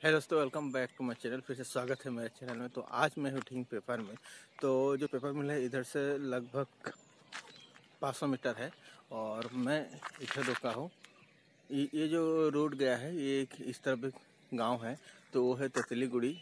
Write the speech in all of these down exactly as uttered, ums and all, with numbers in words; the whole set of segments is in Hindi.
है दोस्तों, welcome back to my channel. फिर से स्वागत है मेरे चैनल में। तो आज मैं हूँ ठीक पेपर में। तो जो पेपर मिल है इधर से लगभग पाँच सौ मीटर है और मैं इधर रुका हूँ। ये जो रोड गया है ये एक इस तरफ एक गांव है, तो वो है तितलीगुड़ी।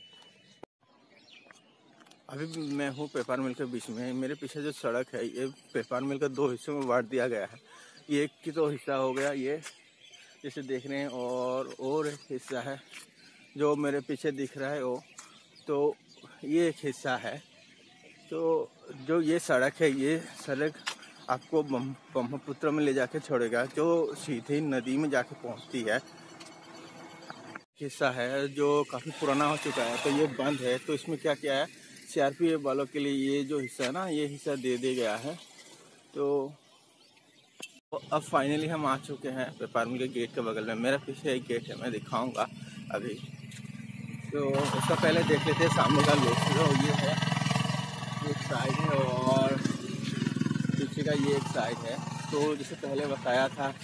अभी मैं हूँ पेपर मिल के बीच में। मेरे पीछे जो सड़क है ये पेपर मिल के दो हिस्सों में बांट दिया गया है। ये एक की तो हिस्सा हो गया ये जैसे देख रहे हैं, और और एक हिस्सा है जो मेरे पीछे दिख रहा है वो, तो ये एक हिस्सा है। तो जो ये सड़क है ये सड़क आपको ब्रह्मपुत्र में ले जाके छोड़ेगा, जो सीधी नदी में जाके पहुंचती है। हिस्सा है जो काफ़ी पुराना हो चुका है, तो ये बंद है। तो इसमें क्या क्या है, सीआरपीएफ वालों के लिए ये जो हिस्सा है ना, ये हिस्सा दे दिया गया है। तो अब फाइनली हम आ चुके हैं पेपर मिल के गेट के बगल में। मेरा पीछे एक गेट है, मैं दिखाऊंगा अभी। तो उसका पहले देख लेते हैं सामने का लुक। तो ये है एक साइड है और पीछे का ये एक साइड है। तो जैसे पहले बताया था,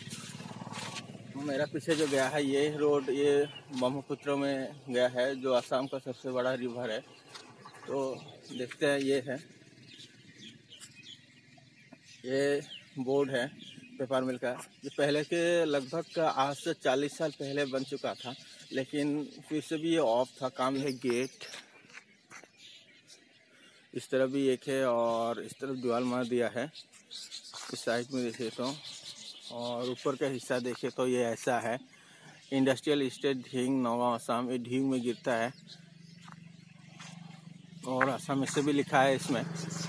मेरा पीछे जो गया है ये रोड ये ब्रह्मपुत्र में गया है, जो असम का सबसे बड़ा रिवर है। तो देखते हैं, ये है ये बोर्ड है पेपर मिल का। जो पहले के लगभग आज से चालीस साल पहले बन चुका था, लेकिन फिर से भी ये ऑफ था काम। है गेट इस तरफ भी एक है और इस तरफ दीवार मार दिया है इस साइड में देखे तो। और ऊपर का हिस्सा देखे तो ये ऐसा है, इंडस्ट्रियल स्टेट ढींग नौगांव असम। ये ढींग में गिरता है और असम से भी लिखा है इसमें।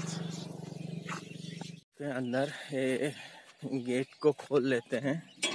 के अंदर ये गेट को खोल लेते हैं।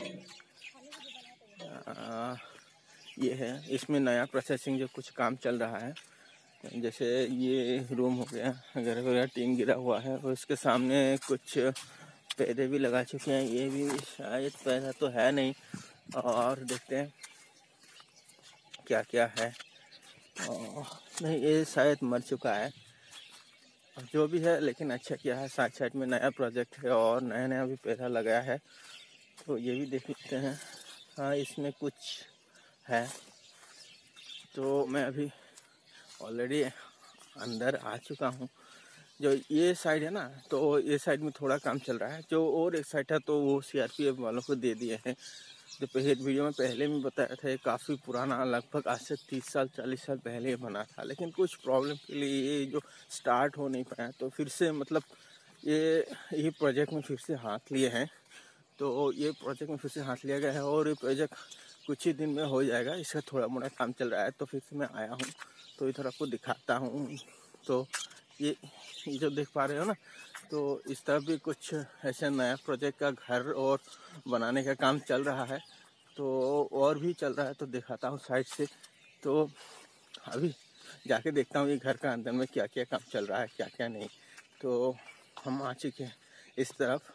आ, ये है, इसमें नया प्रोसेसिंग जो कुछ काम चल रहा है। जैसे ये रूम हो गया, अगर वगैरह टीन गिरा हुआ है, और इसके सामने कुछ पौधे भी लगा चुके हैं। ये भी शायद पौधा तो है नहीं, और देखते हैं क्या क्या है। और नहीं, ये शायद मर चुका है, जो भी है, लेकिन अच्छा किया है। साइड साइड में नया प्रोजेक्ट है और नया नया भी पौधा लगाया है। तो ये भी देख लेते हैं। हाँ, इसमें कुछ है। तो मैं अभी ऑलरेडी अंदर आ चुका हूँ। जो ये साइड है ना, तो ये साइड में थोड़ा काम चल रहा है। जो और एक साइड है तो वो सीआरपीएफ वालों को दे दिए हैं। जो पहले वीडियो में पहले में बताया था, ये काफ़ी पुराना, लगभग आज से तीस साल चालीस साल पहले बना था, लेकिन कुछ प्रॉब्लम के लिए ये जो स्टार्ट हो नहीं पाया। तो फिर से मतलब ये ये प्रोजेक्ट में फिर से हाथ लिए हैं। तो ये प्रोजेक्ट में फिर से हाथ लिया गया है और ये प्रोजेक्ट कुछ ही दिन में हो जाएगा। इसका थोड़ा मोड़ा काम चल रहा है, तो फिर से मैं आया हूँ, तो इधर आपको दिखाता हूँ। तो ये ये जो देख पा रहे हो ना, तो इस तरफ भी कुछ ऐसे नया प्रोजेक्ट का घर और बनाने का काम चल रहा है। तो और भी चल रहा है, तो दिखाता हूँ साइड से। तो अभी जाके देखता हूँ ये घर का अंदर में क्या क्या काम चल रहा है, क्या क्या नहीं। तो हम आ चुके हैं इस तरफ।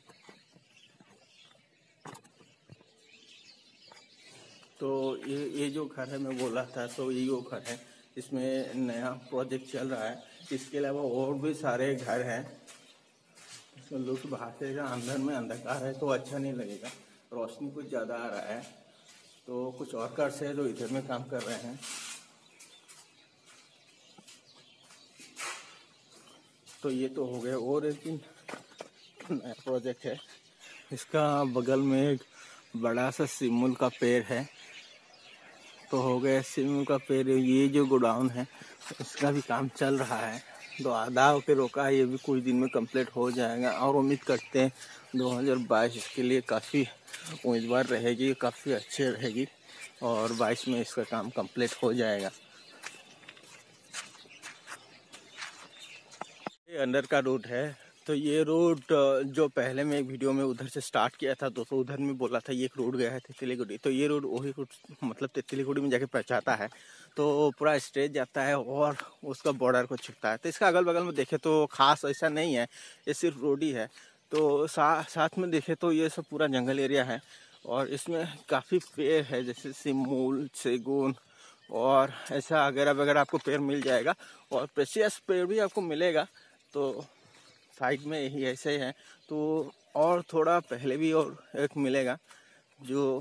तो ये ये जो घर है मैं बोला था, तो ये वो घर है, इसमें नया प्रोजेक्ट चल रहा है। इसके अलावा और भी सारे घर हैं। इसमें लुक बाहर से अंदर में अंधकार है तो अच्छा नहीं लगेगा, रोशनी कुछ ज़्यादा आ रहा है। तो कुछ वर्कर्स है जो इधर में काम कर रहे हैं। तो ये तो हो गया। और एक नया प्रोजेक्ट है, इसका बगल में एक बड़ा सा सिमुल का पेड़ है। तो हो गया सिमुल का पेड़। ये जो गोडाउन है इसका भी काम चल रहा है, तो आधा होकर रोका है। ये भी कुछ दिन में कंप्लीट हो जाएगा और उम्मीद करते हैं दो हज़ार बाईस इसके लिए काफ़ी उम्मीदवार रहेगी, काफ़ी अच्छे रहेगी, और बाईस में इसका काम कंप्लीट हो जाएगा। ये अंदर का रोड है। तो ये रोड जो पहले मैं एक वीडियो में उधर से स्टार्ट किया था, तो, तो उधर में बोला था ये एक रोड गया है तितलीगुड़ी। तो ये रोड वही रोड मतलब तितलीगुड़ी में जाके पहुंचाता है, तो पूरा स्ट्रेट जाता है और उसका बॉर्डर को छूता है। तो इसका अगल बगल में देखे तो खास ऐसा नहीं है, ये सिर्फ रोड ही है। तो सा, साथ में देखे तो ये सब पूरा जंगल एरिया है, और इसमें काफ़ी पेड़ है, जैसे सिमूल, सेगुन और ऐसा वगैरह वगैरह आपको पेड़ मिल जाएगा, और प्रेशियस पेड़ भी आपको मिलेगा। तो साइड में यही ऐसे ही है। तो और थोड़ा पहले भी और एक मिलेगा, जो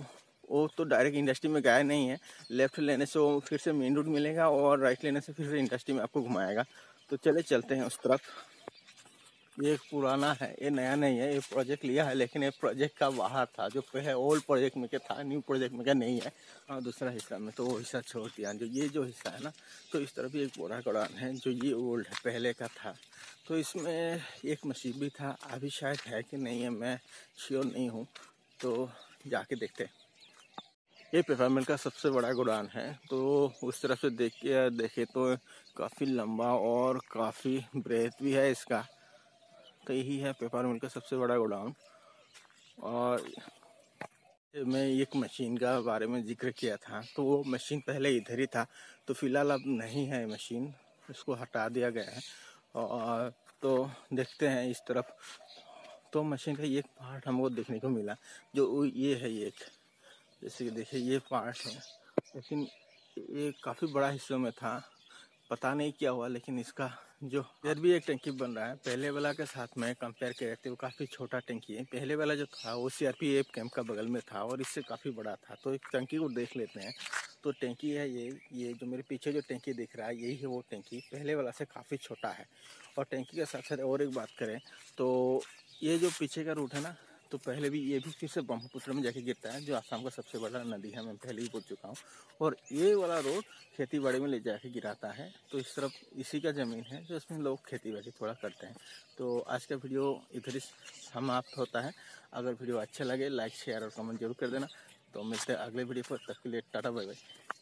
वो तो डायरेक्ट इंडस्ट्री में गया नहीं है, लेफ्ट लेने से वो फिर से मेन रोड मिलेगा और राइट लेने से फिर से इंडस्ट्री में आपको घुमाएगा। तो चले चलते हैं उस तरफ। ये एक पुराना है, ये नया नहीं है, ये प्रोजेक्ट लिया है लेकिन ये प्रोजेक्ट का बाहर था, जो पहले ओल्ड प्रोजेक्ट में क्या था, न्यू प्रोजेक्ट में क्या नहीं है। हाँ, दूसरा हिस्सा में तो वो हिस्सा छोड़ दिया। जो ये जो हिस्सा है ना, तो इस तरफ भी एक बोरा गोडाउन है जो ये ओल्ड है, पहले का था। तो इसमें एक मशीन भी था, अभी शायद है कि नहीं है, मैं श्योर नहीं हूँ, तो जाके देखते हैं। ये पेपर मिल का सबसे बड़ा गोडाउन है। तो उस तरफ से देख के देखे तो काफ़ी लंबा और काफ़ी ब्रेथ भी है इसका। तो यही है पेपर मिल का सबसे बड़ा गोडाउन। और मैं एक मशीन का बारे में जिक्र किया था, तो वो मशीन पहले इधर ही था, तो फिलहाल अब नहीं है मशीन, उसको हटा दिया गया है। और तो देखते हैं इस तरफ, तो मशीन का एक पार्ट हमको देखने को मिला, जो ये है एक, जैसे कि देखिए ये पार्ट है, लेकिन ये काफ़ी बड़ा हिस्सों में था, पता नहीं क्या हुआ। लेकिन इसका जो इधर भी एक टंकी बन रहा है, पहले वाला के साथ में कंपेयर करते वो काफ़ी छोटा टंकी है। पहले वाला जो था वो सीआरपीएफ कैंप का बगल में था और इससे काफ़ी बड़ा था। तो एक टंकी को देख लेते हैं। तो टंकी है ये ये जो मेरे पीछे जो टंकी दिख रहा है, यही है वो टंकी, पहले वाला से काफ़ी छोटा है। और टंकी के साथ साथ और एक बात करें तो ये जो पीछे का रूट है ना, तो पहले भी ये भी फिर से ब्रह्मपुत्र में जाके गिरता है, जो आसाम का सबसे बड़ा नदी है, मैं पहले ही बोल चुका हूँ। और ये वाला रोड खेती बाड़ी में ले जाके गिराता है। तो इस तरफ इसी का ज़मीन है, जो इसमें लोग खेती बाड़ी थोड़ा करते हैं। तो आज का वीडियो इधर ही समाप्त होता है। अगर वीडियो अच्छा लगे लाइक शेयर और कमेंट जरूर कर देना। तो मिलते हैं अगले वीडियो पर, तब के लिए टाटा बाय बाय।